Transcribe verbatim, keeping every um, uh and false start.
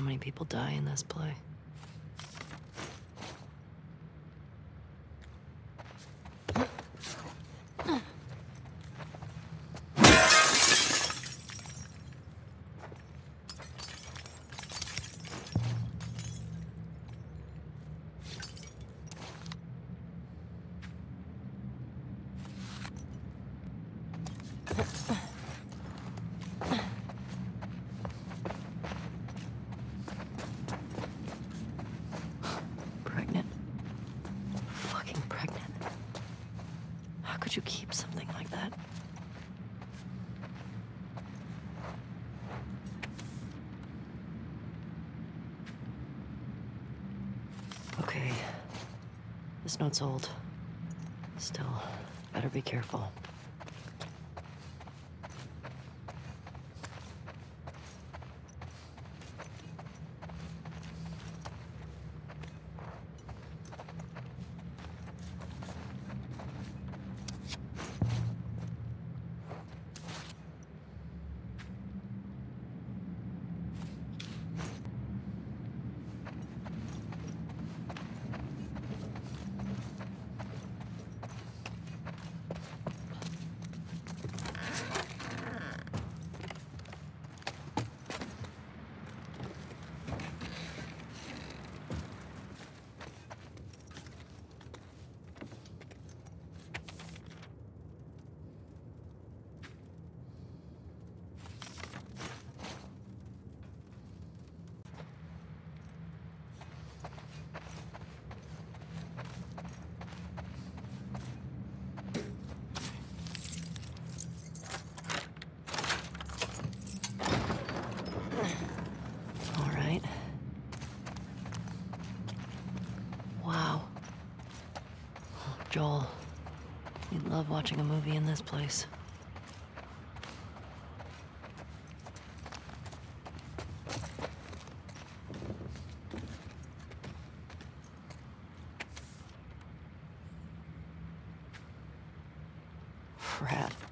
many people die in this play. Pregnant? Fucking pregnant. How could you keep something like that? Okay. This note's old. Still, better be careful. Wow. Joel, you'd love watching a movie in this place. Frat